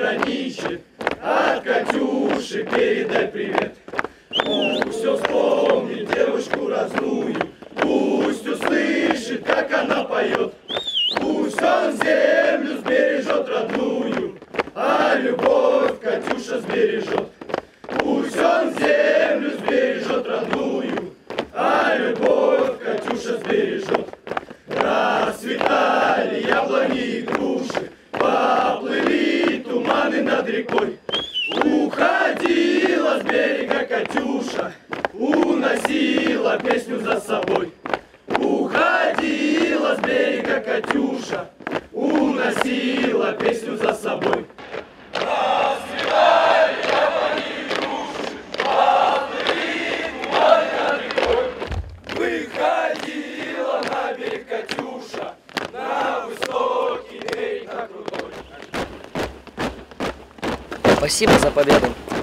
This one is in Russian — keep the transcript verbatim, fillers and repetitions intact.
граничит. От Катюши передай привет. Пусть все вспомнит девушку родную, пусть услышит, как она поет. Пусть он землю сбережет родную, а любовь Катюша сбережет. Пусть он землю сбережет родную, а любовь Катюша сбережет. Расцветали яблони и груши, поплыли туманы над рекой. Уходила с берега Катюша, уносила песню за собой. Уходила с берега Катюша, уносила песню за собой. Расцветали яблони и груши, поплыли туманы над рекой. Выходила на берег Катюша, на высокий берег, на крутой. Спасибо за победу.